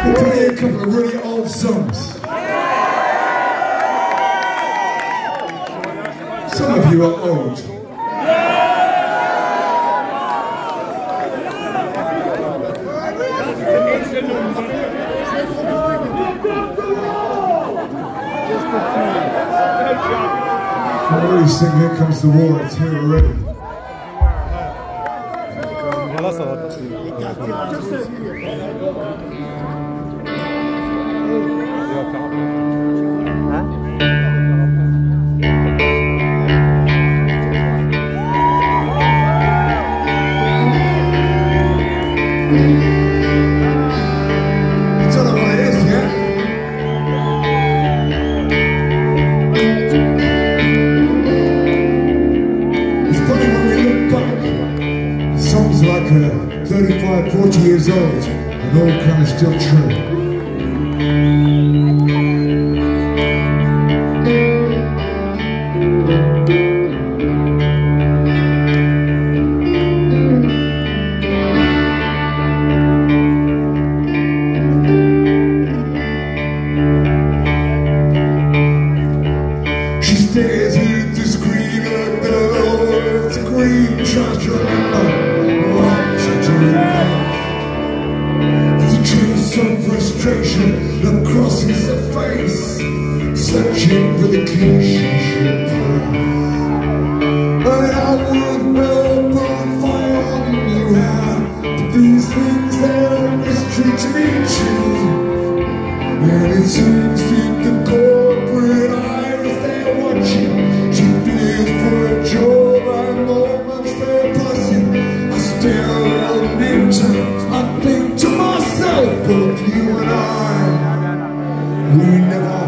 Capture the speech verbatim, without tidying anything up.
We'll play a couple of really old songs. Some of you are old. I already sing Here Comes the War, it's here already. You tell them what it is, yeah? It's funny when we look back, songs like uh, thirty-five, forty years old, and all kind of still true. Stares at the screen of the Lord's green, tries to remember what to do next. The trace of frustration that crosses her face, searching for the key she should press. But I would well put fire on you now, but these things they're a mystery to me too. And it seems that the corporate eyes they're watching, she feels for a job and moments they're passing. I still hold in terms, I think to myself, both you and I, we never